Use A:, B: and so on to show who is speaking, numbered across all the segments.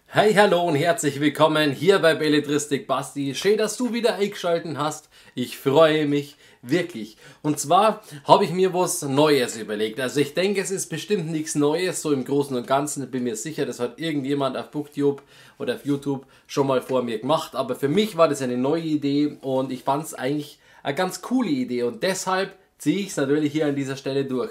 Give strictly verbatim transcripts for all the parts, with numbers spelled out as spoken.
A: Hey, hallo und herzlich willkommen hier bei Belletristik Basti. Schön, dass du wieder eingeschaltet hast. Ich freue mich wirklich. Und zwar habe ich mir was Neues überlegt. Also ich denke, es ist bestimmt nichts Neues, so im Großen und Ganzen. Bin mir sicher, das hat irgendjemand auf Booktube oder auf YouTube schon mal vor mir gemacht. Aber für mich war das eine neue Idee und ich fand es eigentlich eine ganz coole Idee. Und deshalb ziehe ich es natürlich hier an dieser Stelle durch.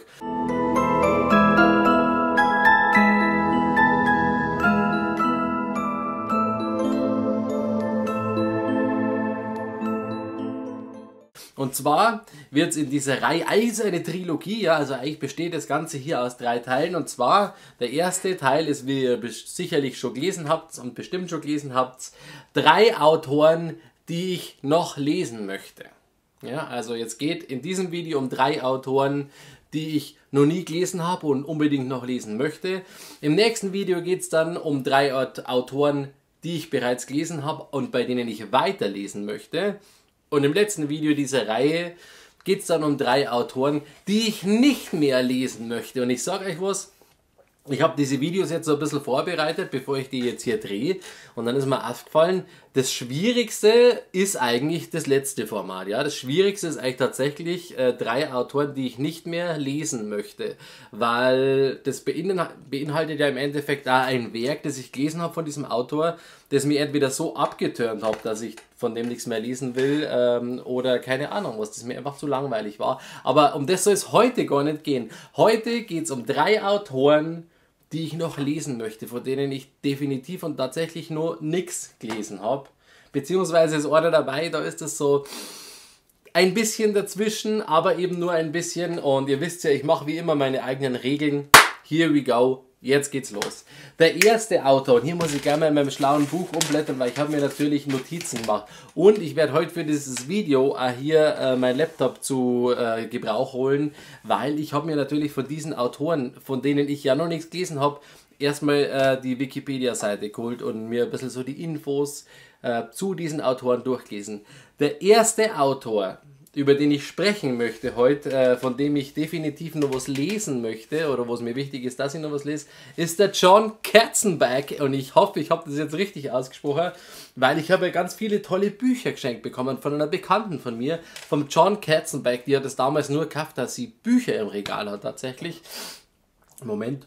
A: Und zwar wird es in dieser Reihe eigentlich eine Trilogie, ja, also eigentlich besteht das Ganze hier aus drei Teilen. Und zwar, der erste Teil ist, wie ihr sicherlich schon gelesen habt und bestimmt schon gelesen habt, drei Autoren, die ich noch lesen möchte. Ja, also jetzt geht in diesem Video um drei Autoren, die ich noch nie gelesen habe und unbedingt noch lesen möchte. Im nächsten Video geht es dann um drei Autoren, die ich bereits gelesen habe und bei denen ich weiterlesen möchte. Und im letzten Video dieser Reihe geht es dann um drei Autoren, die ich nicht mehr lesen möchte. Und ich sage euch was, ich habe diese Videos jetzt so ein bisschen vorbereitet, bevor ich die jetzt hier drehe. Und dann ist mir aufgefallen, das Schwierigste ist eigentlich das letzte Format. Ja? Das Schwierigste ist eigentlich tatsächlich äh, drei Autoren, die ich nicht mehr lesen möchte. Weil das beinhaltet ja im Endeffekt auch ein Werk, das ich gelesen habe von diesem Autor, das mir entweder so abgeturnt hat, dass ich von dem nichts mehr lesen will, ähm, oder keine Ahnung was, das mir einfach zu langweilig war. Aber um das soll es heute gar nicht gehen. Heute geht es um drei Autoren, die ich noch lesen möchte, von denen ich definitiv und tatsächlich nur nichts gelesen habe. Beziehungsweise ist einer dabei, da ist das so ein bisschen dazwischen, aber eben nur ein bisschen. Und ihr wisst ja, ich mache wie immer meine eigenen Regeln. Here we go. Jetzt geht's los. Der erste Autor, und hier muss ich gerne mal in meinem schlauen Buch umblättern, weil ich habe mir natürlich Notizen gemacht. Und ich werde heute für dieses Video auch hier äh, mein Laptop zu äh, Gebrauch holen, weil ich habe mir natürlich von diesen Autoren, von denen ich ja noch nichts gelesen habe, erstmal äh, die Wikipedia-Seite geholt und mir ein bisschen so die Infos äh, zu diesen Autoren durchgelesen. Der erste Autor, über den ich sprechen möchte heute, äh, von dem ich definitiv noch was lesen möchte, oder wo es mir wichtig ist, dass ich noch was lese, ist der Jon Katzenbach. Und ich hoffe, ich habe das jetzt richtig ausgesprochen, weil ich habe ganz viele tolle Bücher geschenkt bekommen von einer Bekannten von mir, vom Jon Katzenbach. Die hat es damals nur gekauft, dass sie Bücher im Regal hat tatsächlich. Moment.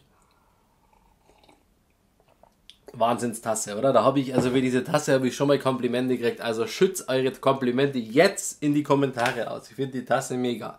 A: Wahnsinnstasse, oder? Da habe ich, also für diese Tasse habe ich schon mal Komplimente gekriegt. Also schützt eure Komplimente jetzt in die Kommentare aus. Ich finde die Tasse mega.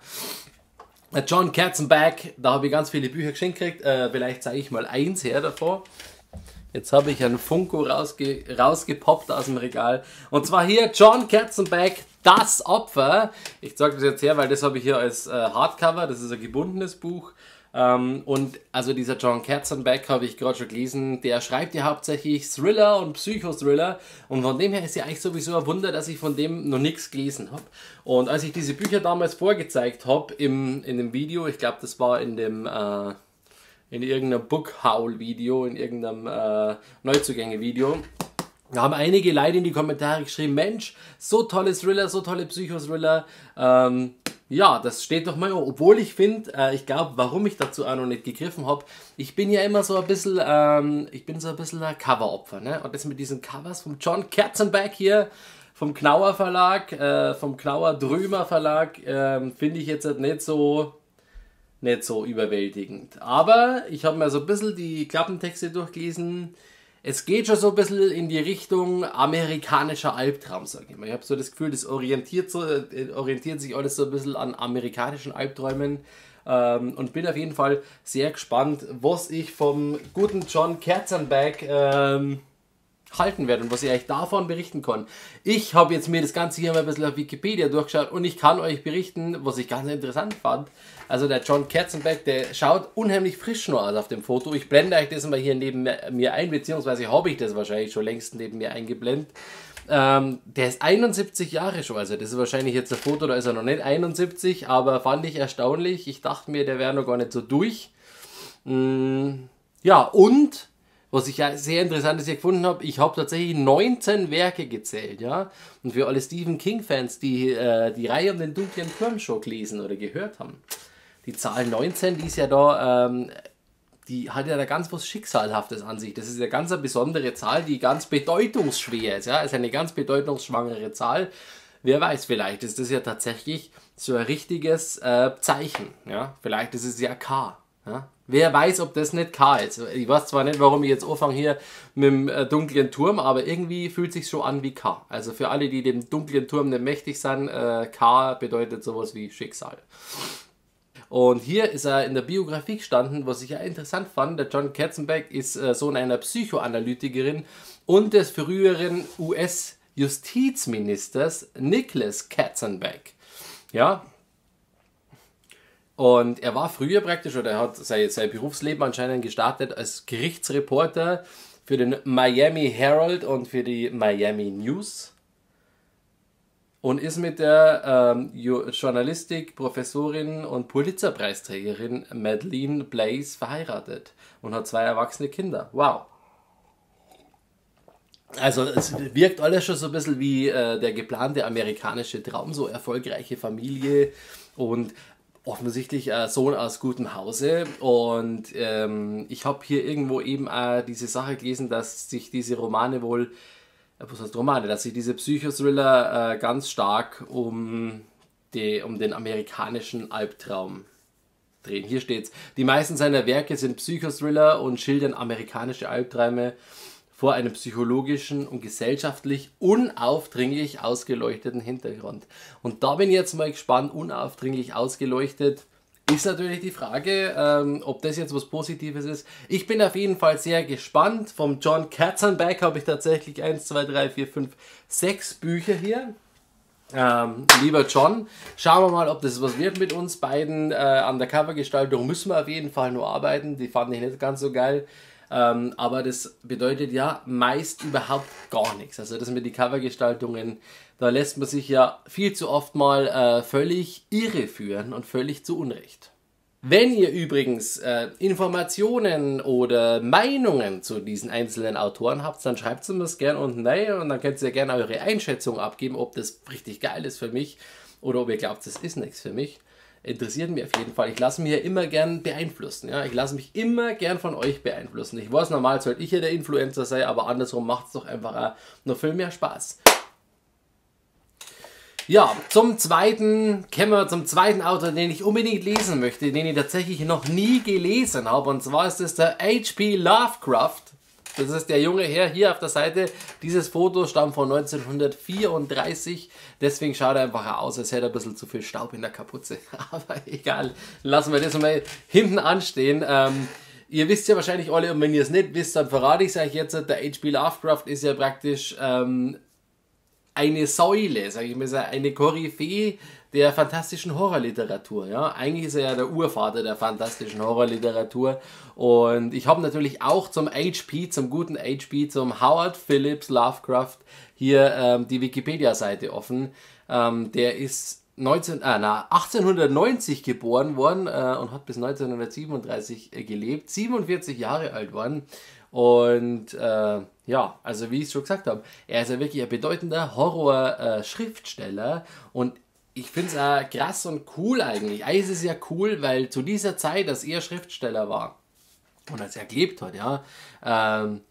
A: Jon Katzenbach, da habe ich ganz viele Bücher geschenkt gekriegt. Äh, vielleicht zeige ich mal eins her davor. Jetzt habe ich einen Funko rausge rausgepoppt aus dem Regal. Und zwar hier Jon Katzenbach, Das Opfer. Ich zeige das jetzt her, weil das habe ich hier als äh, Hardcover. Das ist ein gebundenes Buch. Ähm, und also dieser Jon Katzenbach, habe ich gerade schon gelesen, der schreibt ja hauptsächlich Thriller und Psychothriller, und von dem her ist ja eigentlich sowieso ein Wunder, dass ich von dem noch nichts gelesen habe. Und als ich diese Bücher damals vorgezeigt habe im, in dem Video, ich glaube das war in dem äh, in irgendeinem Book-Haul-Video, in irgendeinem äh, Neuzugänge-Video, da haben einige Leute in die Kommentare geschrieben, Mensch, so tolle Thriller, so tolle Psychothriller, ähm, ja, das steht doch mal, obwohl ich finde, äh, ich glaube, warum ich dazu auch noch nicht gegriffen habe, ich bin ja immer so ein bisschen, ähm, ich bin so ein bisschen ein Coveropfer, ne? Und das mit diesen Covers vom Jon Katzenbach hier, vom Knauer Verlag, äh, vom Knauer Drömer Verlag, äh, finde ich jetzt nicht so, nicht so überwältigend. Aber ich habe mir so ein bisschen die Klappentexte durchgelesen. Es geht schon so ein bisschen in die Richtung amerikanischer Albtraum, sage ich mal. Ich habe so das Gefühl, das orientiert, so, orientiert sich alles so ein bisschen an amerikanischen Albträumen. Ähm, und bin auf jeden Fall sehr gespannt, was ich vom guten Jon Katzenbach ähm, halten werde und was ich euch davon berichten kann. Ich habe jetzt mir das Ganze hier mal ein bisschen auf Wikipedia durchgeschaut und ich kann euch berichten, was ich ganz interessant fand. Also der Jon Katzenbach, der schaut unheimlich frisch noch aus auf dem Foto. Ich blende euch das mal hier neben mir ein, beziehungsweise habe ich das wahrscheinlich schon längst neben mir eingeblendet. Ähm, der ist einundsiebzig Jahre schon, also das ist wahrscheinlich jetzt ein Foto, da ist er noch nicht einundsiebzig, aber fand ich erstaunlich. Ich dachte mir, der wäre noch gar nicht so durch. Mm, ja, und was ich ja sehr interessant ist, hier gefunden habe, ich habe tatsächlich neunzehn Werke gezählt, ja. Und für alle Stephen King-Fans, die äh, die Reihe um den dunklen Turm schon gelesen oder gehört haben, die Zahl neunzehn, die ist ja da ähm, die hat ja da ganz was Schicksalhaftes an sich. Das ist eine ganz eine besondere Zahl, die ganz bedeutungsschwer ist. Ja, ist eine ganz bedeutungsschwangere Zahl. Wer weiß, vielleicht ist das ja tatsächlich so ein richtiges äh, Zeichen. Ja, vielleicht ist es ja K. Ja? Wer weiß, ob das nicht K ist. Ich weiß zwar nicht, warum ich jetzt anfange hier mit dem äh, dunklen Turm, aber irgendwie fühlt es sich so an wie K. Also für alle, die dem dunklen Turm nicht mächtig sind, äh, K bedeutet sowas wie Schicksal. Und hier ist er in der Biografie gestanden, was ich ja interessant fand. Der John Katzenbach ist äh, Sohn einer Psychoanalytikerin und des früheren U S-Justizministers Nicholas Katzenbach. Ja, und er war früher praktisch, oder er hat sein, sein Berufsleben anscheinend gestartet als Gerichtsreporter für den Miami Herald und für die Miami News. Und ist mit der ähm, Journalistik, Professorin und Pulitzerpreisträgerin Madeleine Blaze verheiratet und hat zwei erwachsene Kinder. Wow. Also es wirkt alles schon so ein bisschen wie äh, der geplante amerikanische Traum, so erfolgreiche Familie und offensichtlich ein Sohn aus gutem Hause. Und ähm, ich habe hier irgendwo eben auch diese Sache gelesen, dass sich diese Romane wohl, äh, was heißt Romane, dass sich diese Psychothriller äh, ganz stark um, die, um den amerikanischen Albtraum drehen. Hier steht's: Die meisten seiner Werke sind Psychothriller und schildern amerikanische Albträume vor einem psychologischen und gesellschaftlich unaufdringlich ausgeleuchteten Hintergrund. Und da bin ich jetzt mal gespannt, unaufdringlich ausgeleuchtet, ist natürlich die Frage, ähm, ob das jetzt was Positives ist. Ich bin auf jeden Fall sehr gespannt. Vom John Katzenbach habe ich tatsächlich eins, zwei, drei, vier, fünf, sechs Bücher hier. Ähm, lieber John, schauen wir mal, ob das was wird mit uns beiden. Äh, an der Covergestaltung müssen wir auf jeden Fall nur arbeiten. Die fand ich nicht ganz so geil. Ähm, aber das bedeutet ja meist überhaupt gar nichts. Also das mit den Covergestaltungen, da lässt man sich ja viel zu oft mal äh, völlig irreführen und völlig zu Unrecht. Wenn ihr übrigens äh, Informationen oder Meinungen zu diesen einzelnen Autoren habt, dann schreibt es mir das gerne unten rein und dann könnt ihr gerne eure Einschätzung abgeben, ob das richtig geil ist für mich oder ob ihr glaubt, das ist nichts für mich. Interessiert mich auf jeden Fall. Ich lasse mich ja immer gern beeinflussen. Ja? Ich lasse mich immer gern von euch beeinflussen. Ich weiß, normal sollte ich ja der Influencer sein, aber andersrum macht es doch einfach auch noch viel mehr Spaß. Ja, zum zweiten, kommen wir zum zweiten Autor, den ich unbedingt lesen möchte, den ich tatsächlich noch nie gelesen habe. Und zwar ist es der H P Lovecraft. Das ist der junge Herr hier auf der Seite. Dieses Foto stammt von neunzehnhundertvierunddreißig. Deswegen schaut er einfach aus, als hätte er ein bisschen zu viel Staub in der Kapuze. Aber egal, lassen wir das mal hinten anstehen. Ähm, ihr wisst ja wahrscheinlich alle, und wenn ihr es nicht wisst, dann verrate ich es euch jetzt. Der H P Lovecraft ist ja praktisch ähm, eine Säule, sage ich mal, eine Koryphäe der fantastischen Horrorliteratur. Ja? Eigentlich ist er ja der Urvater der fantastischen Horrorliteratur. Und ich habe natürlich auch zum H P, zum guten H P, zum Howard Phillips Lovecraft hier ähm, die Wikipedia-Seite offen. Ähm, der ist neunzehn, äh, na, achtzehnhundertneunzig geboren worden äh, und hat bis neunzehnhundertsiebenunddreißig äh, gelebt, siebenundvierzig Jahre alt worden. Und äh, ja, also wie ich es schon gesagt habe, er ist ja wirklich ein bedeutender Horror-Schriftsteller äh, und ich finde es auch krass und cool eigentlich. Eigentlich ist es ja cool, weil zu dieser Zeit, dass er Schriftsteller war und als er gelebt hat, ja, ähm,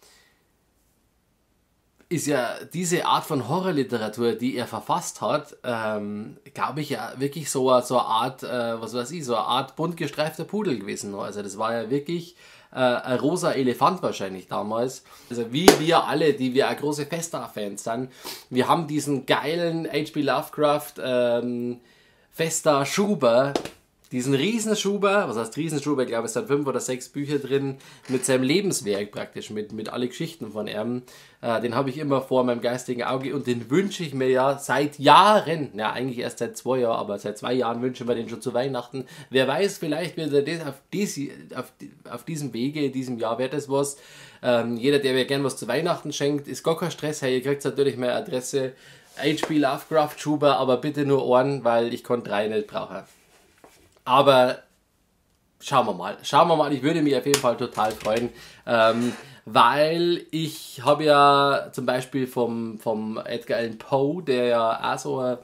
A: ist ja diese Art von Horrorliteratur, die er verfasst hat, ähm, glaube ich ja wirklich so, so eine Art, äh, was weiß ich, so eine Art bunt gestreifter Pudel gewesen. Also das war ja wirklich äh, ein rosa Elefant wahrscheinlich damals. Also wie wir alle, die wir auch große Festa-Fans sind, wir haben diesen geilen H P Lovecraft ähm, Festa-Schuber, diesen Riesenschuber, was heißt Riesenschuber, ich glaube es sind fünf oder sechs Bücher drin, mit seinem Lebenswerk praktisch, mit, mit alle Geschichten von ihm. Äh, den habe ich immer vor meinem geistigen Auge und den wünsche ich mir ja seit Jahren, ja eigentlich erst seit zwei Jahren, aber seit zwei Jahren wünschen wir den schon zu Weihnachten. Wer weiß, vielleicht wird er das auf, dies, auf, auf diesem Wege, in diesem Jahr wird es was. Ähm, jeder, der mir gern was zu Weihnachten schenkt, ist gar kein Stress. Hey, ihr kriegt natürlich meine Adresse, H P Lovecraft Schuber, aber bitte nur einen, weil ich kann drei nicht brauchen. Aber schauen wir mal, schauen wir mal, ich würde mich auf jeden Fall total freuen, ähm, weil ich habe ja zum Beispiel vom, vom Edgar Allan Poe, der ja auch so ein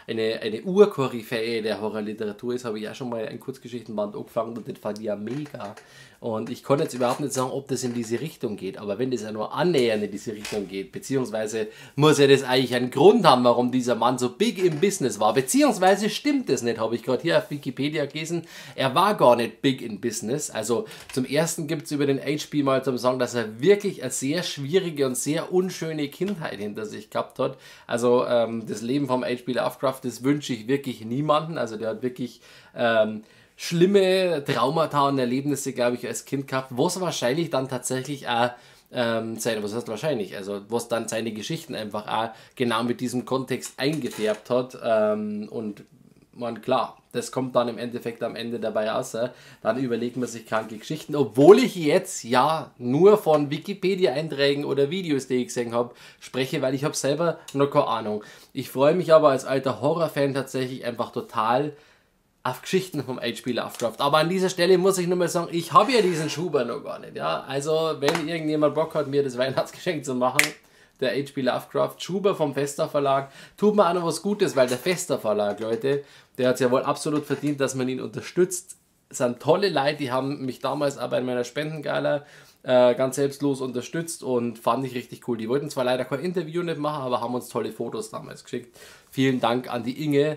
A: eine, eine Urkoryphäe der Horrorliteratur ist, habe ich ja schon mal ein Kurzgeschichtenband angefangen und das fand ich ja mega. Und ich konnte jetzt überhaupt nicht sagen, ob das in diese Richtung geht, aber wenn das ja nur annähernd in diese Richtung geht, beziehungsweise muss ja das eigentlich einen Grund haben, warum dieser Mann so big im Business war, beziehungsweise stimmt das nicht, habe ich gerade hier auf Wikipedia gelesen, er war gar nicht big in Business. Also zum ersten gibt es über den H P mal zum sagen, dass er wirklich eine sehr schwierige und sehr unschöne Kindheit hinter sich gehabt hat. Also ähm, das Leben vom H P Lovecraft, das wünsche ich wirklich niemanden, also der hat wirklich ähm, schlimme Traumata und Erlebnisse, glaube ich, als Kind gehabt, was wahrscheinlich dann tatsächlich auch ähm, seine, was heißt wahrscheinlich, also was dann seine Geschichten einfach auch genau mit diesem Kontext eingefärbt hat. Ähm, und man, klar, das kommt dann im Endeffekt am Ende dabei raus. Dann überlegt man sich kranke Geschichten, obwohl ich jetzt ja nur von Wikipedia-Einträgen oder Videos, die ich gesehen habe, spreche, weil ich habe selber noch keine Ahnung. Ich freue mich aber als alter Horrorfan tatsächlich einfach total auf Geschichten vom H P Lovecraft. Aber an dieser Stelle muss ich nur mal sagen, ich habe ja diesen Schuber noch gar nicht. Ja? Also wenn irgendjemand Bock hat, mir das Weihnachtsgeschenk zu machen, der H P Lovecraft Schuber vom Vesta Verlag, tut mir auch noch was Gutes, weil der Vesta Verlag, Leute, der hat es ja wohl absolut verdient, dass man ihn unterstützt. Es sind tolle Leute, die haben mich damals auch bei meiner Spendengala äh, ganz selbstlos unterstützt und fand ich richtig cool. Die wollten zwar leider kein Interview nicht machen, aber haben uns tolle Fotos damals geschickt. Vielen Dank an die Inge.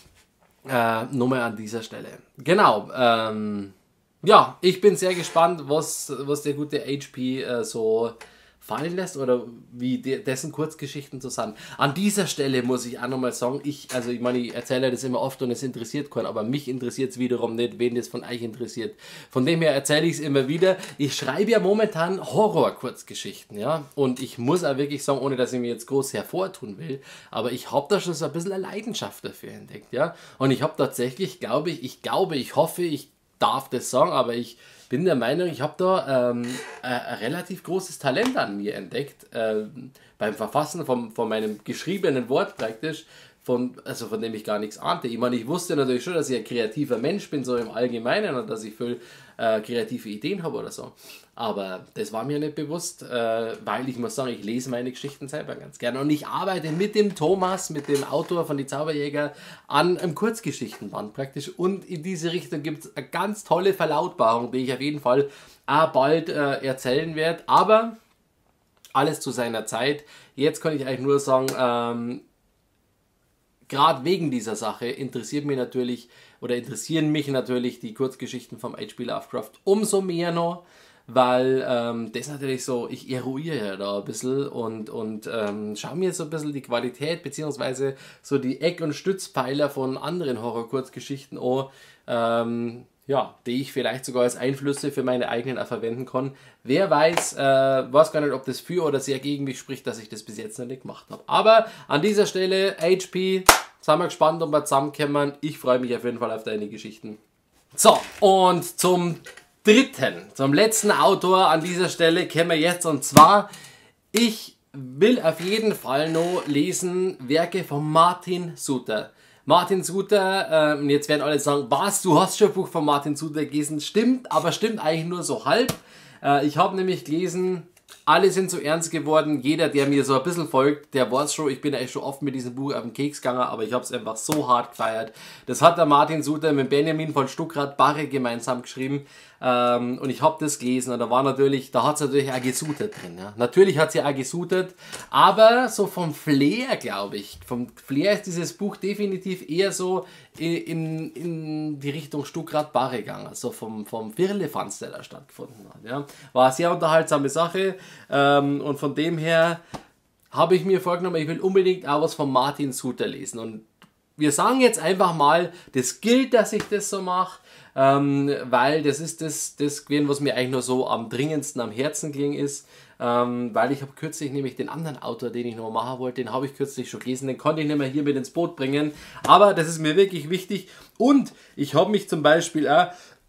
A: Äh, Nummer an dieser Stelle. Genau. Ähm, ja, ich bin sehr gespannt, was, was der gute H P äh, so fallen lässt oder wie de dessen Kurzgeschichten so sind. An dieser Stelle muss ich auch nochmal sagen, ich, also ich meine, ich erzähle das immer oft und es interessiert keinen, aber mich interessiert es wiederum nicht, wen das von euch interessiert. Von dem her erzähle ich es immer wieder. Ich schreibe ja momentan Horror-Kurzgeschichten, ja, und ich muss auch wirklich sagen, ohne dass ich mir jetzt groß hervortun will, aber ich habe da schon so ein bisschen eine Leidenschaft dafür entdeckt, ja, und ich habe tatsächlich, glaube ich, ich glaube, ich hoffe, ich darf das sagen, aber ich bin der Meinung, ich habe da ähm, ein, ein relativ großes Talent an mir entdeckt, äh, beim Verfassen von, von meinem geschriebenen Wort praktisch, von, also von dem ich gar nichts ahnte. Ich meine, ich wusste natürlich schon, dass ich ein kreativer Mensch bin, so im Allgemeinen, und dass ich viel äh, kreative Ideen habe oder so. Aber das war mir nicht bewusst, äh, weil ich muss sagen, ich lese meine Geschichten selber ganz gerne. Und ich arbeite mit dem Thomas, mit dem Autor von Die Zauberjäger, an einem Kurzgeschichtenband praktisch. Und in diese Richtung gibt es eine ganz tolle Verlautbarung, die ich auf jeden Fall auch bald äh, erzählen werde. Aber alles zu seiner Zeit. Jetzt kann ich eigentlich nur sagen, ähm, gerade wegen dieser Sache interessiert mich natürlich oder interessieren mich natürlich die Kurzgeschichten vom H P Lovecraft umso mehr noch, weil ähm, das natürlich so, ich eruiere ja da ein bisschen und, und ähm, schaue mir so ein bisschen die Qualität beziehungsweise so die Eck- und Stützpfeiler von anderen Horror-Kurzgeschichten an, ähm, ja, die ich vielleicht sogar als Einflüsse für meine eigenen auch verwenden kann. Wer weiß, äh, weiß gar nicht, ob das für oder sehr gegen mich spricht, dass ich das bis jetzt noch nicht gemacht habe. Aber an dieser Stelle, H P, sind wir gespannt, ob wir zusammenkommen. Ich freue mich auf jeden Fall auf deine Geschichten. So, und zum dritten, zum letzten Autor an dieser Stelle kommen wir jetzt, und zwar, ich will auf jeden Fall noch lesen Werke von Martin Suter. Martin Suter, äh, jetzt werden alle sagen, was, du hast schon ein Buch von Martin Suter gelesen. Stimmt, aber stimmt eigentlich nur so halb. Äh, ich habe nämlich gelesen, alle sind so ernst geworden. Jeder, der mir so ein bisschen folgt, der weiß schon, ich bin eigentlich schon oft mit diesem Buch auf den Keks gegangen, aber ich habe es einfach so hart gefeiert. Das hat der Martin Suter mit Benjamin von Stuckrad-Barre gemeinsam geschrieben. Ähm, und ich habe das gelesen und da war natürlich, da hat es natürlich auch gesudert drin. Ja. Natürlich hat sie auch gesudert, aber so vom Flair, glaube ich, vom Flair ist dieses Buch definitiv eher so in, in die Richtung Stuckrad-Barre gegangen, also vom, vom Firlefanz, der da stattgefunden hat. Ja. War eine sehr unterhaltsame Sache ähm, und von dem her habe ich mir vorgenommen, ich will unbedingt auch was von Martin Suter lesen, und wir sagen jetzt einfach mal, das gilt, dass ich das so mache. Ähm, weil das ist das, das gewesen, was mir eigentlich nur so am dringendsten am Herzen ging ist, ähm, weil ich habe kürzlich nämlich den anderen Autor, den ich noch machen wollte, den habe ich kürzlich schon gelesen, den konnte ich nicht mehr hier mit ins Boot bringen, aber das ist mir wirklich wichtig, und ich habe mich zum Beispiel auch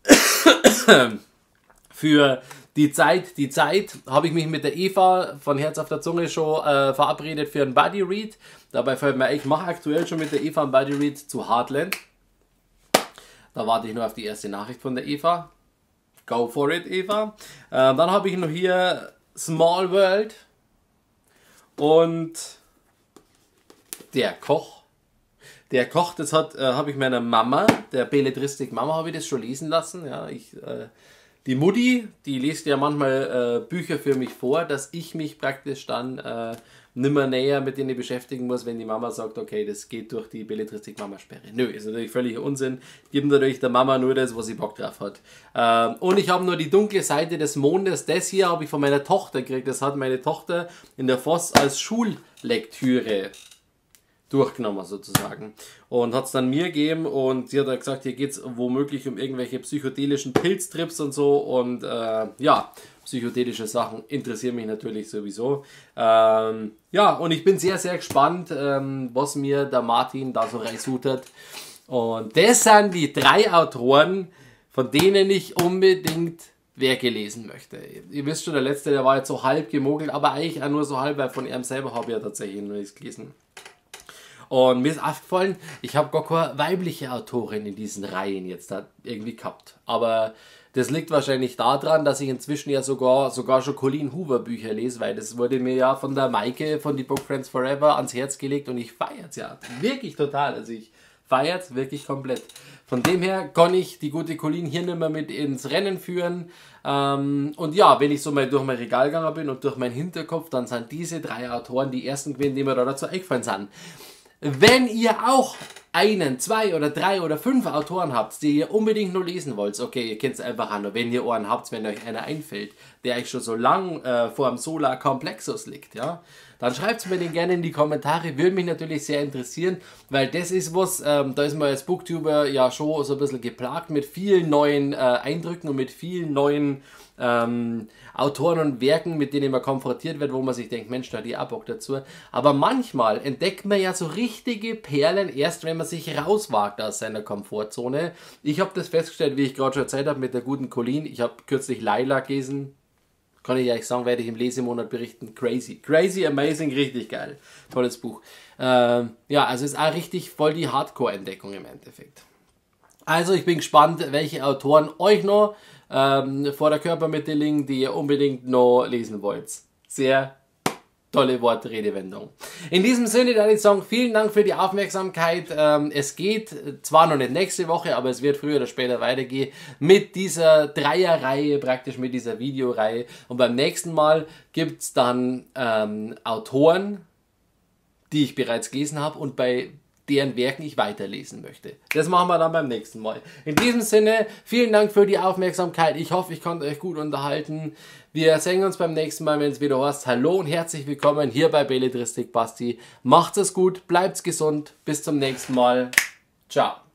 A: für die Zeit, die Zeit, habe ich mich mit der Eva von Herz auf der Zunge schon äh, verabredet für einen Buddy Read. Dabei fällt mir, ich mache aktuell schon mit der Eva einen Buddy Read zu Heartland. Da warte ich nur auf die erste Nachricht von der Eva. Go for it, Eva. Äh, dann habe ich noch hier Small World und Der Koch. Der kocht, das hat, äh, habe ich meiner Mama, der Belletristik Mama, habe ich das schon lesen lassen. Ja, ich, äh, die Mutti, die liest ja manchmal äh, Bücher für mich vor, dass ich mich praktisch dann äh, nimmer näher mit denen beschäftigen muss, wenn die Mama sagt, okay, das geht durch die Belletristik-Mama-Sperre. Nö, ist natürlich völliger Unsinn. Gibt natürlich der Mama nur das, was sie Bock drauf hat. Ähm, und ich habe nur die dunkle Seite des Mondes. Das hier habe ich von meiner Tochter gekriegt. Das hat meine Tochter in der Voss als Schullektüre durchgenommen sozusagen und hat es dann mir gegeben und sie hat dann gesagt, hier geht es womöglich um irgendwelche psychedelischen Pilztrips und so und äh, ja, psychedelische Sachen interessieren mich natürlich sowieso. Ähm, ja, und ich bin sehr, sehr gespannt, ähm, was mir der Martin da so reinsucht. Und das sind die drei Autoren, von denen ich unbedingt Werke lesen möchte. Ihr wisst schon, der letzte, der war jetzt so halb gemogelt, aber eigentlich auch nur so halb, weil von ihm selber habe ich ja tatsächlich noch nichts gelesen. Und mir ist aufgefallen, ich habe gar keine weibliche Autorin in diesen Reihen jetzt da irgendwie gehabt. Aber das liegt wahrscheinlich daran, dass ich inzwischen ja sogar, sogar schon Colleen Hoover Bücher lese, weil das wurde mir ja von der Maike von die Book Friends Forever ans Herz gelegt und ich feiere es ja wirklich total. Also ich feiere es wirklich komplett. Von dem her kann ich die gute Colleen hier nicht mehr mit ins Rennen führen. Ähm, und ja, wenn ich so mal durch mein Regal gegangen bin und durch meinen Hinterkopf, dann sind diese drei Autoren die ersten gewesen, die mir da dazu eingefallen sind. Wenn ihr auch einen, zwei oder drei oder fünf Autoren habt, die ihr unbedingt nur lesen wollt, okay, ihr kennt es einfach an, wenn ihr Ohren habt, wenn euch einer einfällt, der euch schon so lang äh, vor dem Solar Complexus liegt, ja, dann schreibt es mir den gerne in die Kommentare, würde mich natürlich sehr interessieren, weil das ist was, ähm, da ist man als Booktuber ja schon so ein bisschen geplagt mit vielen neuen äh, Eindrücken und mit vielen neuen ähm, Autoren und Werken, mit denen man konfrontiert wird, wo man sich denkt, Mensch, da hat die auch Bock dazu. Aber manchmal entdeckt man ja so richtige Perlen erst, wenn man sich rauswagt aus seiner Komfortzone. Ich habe das festgestellt, wie ich gerade schon erzählt habe, mit der guten Colleen. Ich habe kürzlich Laila gelesen. Kann ich euch sagen, werde ich im Lesemonat berichten. Crazy. Crazy, amazing, richtig geil. Tolles Buch. Ähm, ja, also ist auch richtig voll die Hardcore-Entdeckung im Endeffekt. Also ich bin gespannt, welche Autoren euch noch ähm, vor der Körpermitte liegen, die ihr unbedingt noch lesen wollt. Sehr tolle Wortredewendung. In diesem Sinne, dann ich sagen, vielen Dank für die Aufmerksamkeit. Ähm, es geht zwar noch nicht nächste Woche, aber es wird früher oder später weitergehen mit dieser Dreierreihe, praktisch mit dieser Videoreihe. Und beim nächsten Mal gibt es dann ähm, Autoren, die ich bereits gelesen habe und bei deren Werken ich weiterlesen möchte. Das machen wir dann beim nächsten Mal. In diesem Sinne, vielen Dank für die Aufmerksamkeit. Ich hoffe, ich konnte euch gut unterhalten. Wir sehen uns beim nächsten Mal, wenn es wieder heißt. Hallo und herzlich willkommen hier bei Belletristik Basti. Macht's es gut, bleibt's gesund. Bis zum nächsten Mal. Ciao.